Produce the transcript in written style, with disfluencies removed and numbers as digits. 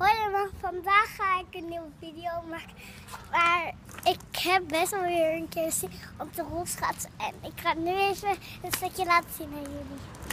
Hoi allemaal, vandaag ga ik een nieuwe video maken. Maar ik heb best wel weer een keer zin om te rolschaatsen. En ik ga nu even een stukje laten zien aan jullie.